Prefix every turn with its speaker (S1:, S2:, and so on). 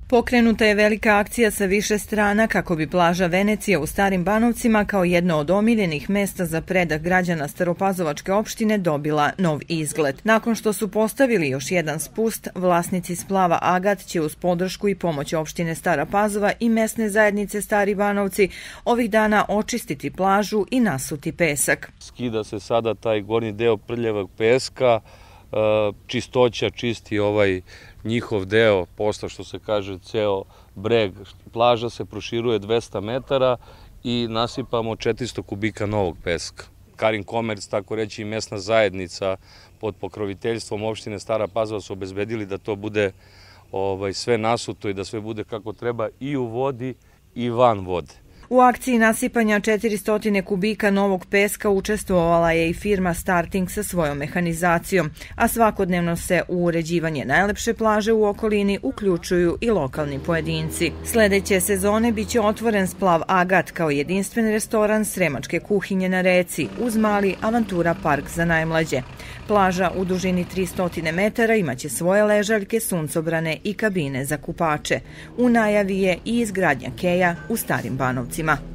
S1: Pokrenuta je velika akcija sa više strana kako bi plaža Venecija u Starim Banovcima kao jedno od omiljenih mesta za predah građana Staropazovačke opštine dobila nov izgled. Nakon što su postavili još jedan spust, vlasnici splava Agat će uz podršku i pomoć opštine Stara Pazova i mesne zajednice Stari Banovci ovih dana očistiti plažu i nasuti pesak.
S2: Skida se sada taj gornji deo prljavog peska, čistoća čisti ovaj njihov deo posla, što se kaže ceo breg. Plaža se proširuje 200 metara i nasipamo 400 kubika novog peska. Karin Komerc, tako reći i mesna zajednica pod pokroviteljstvom opštine Stara Pazova su obezbedili da to bude sve nasuto i da sve bude kako treba i u vodi i van vode.
S1: U akciji nasipanja 400 kubika novog peska učestvovala je i firma Starting sa svojom mehanizacijom, a svakodnevno se u uređivanje najlepše plaže u okolini uključuju i lokalni pojedinci. Sledeće sezone biće otvoren splav Agat kao jedinstven restoran sremačke kuhinje na reci uz mali avantura park za najmlađe. Plaža u dužini 300 metara imaće svoje ležaljke, suncobrane i kabine za kupače. U najavi je i izgradnja keja u Starim Banovcima.